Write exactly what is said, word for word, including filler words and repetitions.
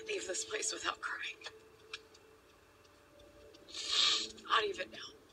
leave this place without crying. Not even now.